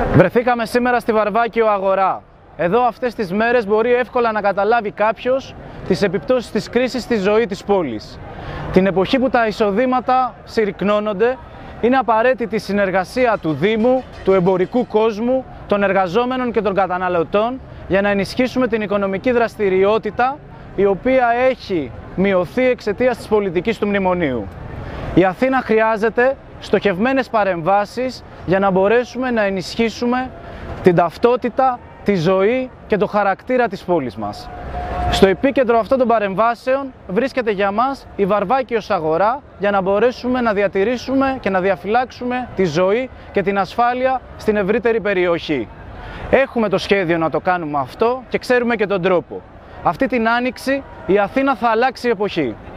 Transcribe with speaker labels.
Speaker 1: Βρεθήκαμε σήμερα στη Βαρβάκιο αγορά. Εδώ αυτές τις μέρες μπορεί εύκολα να καταλάβει κάποιος τις επιπτώσεις της κρίσης στη ζωή της πόλης. Την εποχή που τα εισοδήματα συρρικνώνονται, είναι απαραίτητη η συνεργασία του Δήμου, του εμπορικού κόσμου, των εργαζόμενων και των καταναλωτών για να ενισχύσουμε την οικονομική δραστηριότητα, η οποία έχει μειωθεί εξαιτίας της πολιτικής του μνημονίου. Η Αθήνα χρειάζεται στοχευμένες παρεμβάσεις για να μπορέσουμε να ενισχύσουμε την ταυτότητα, τη ζωή και το χαρακτήρα της πόλης μας. Στο επίκεντρο αυτών των παρεμβάσεων βρίσκεται για μας η Βαρβάκιος αγορά, για να μπορέσουμε να διατηρήσουμε και να διαφυλάξουμε τη ζωή και την ασφάλεια στην ευρύτερη περιοχή. Έχουμε το σχέδιο να το κάνουμε αυτό και ξέρουμε και τον τρόπο. Αυτή την άνοιξη η Αθήνα θα αλλάξει εποχή.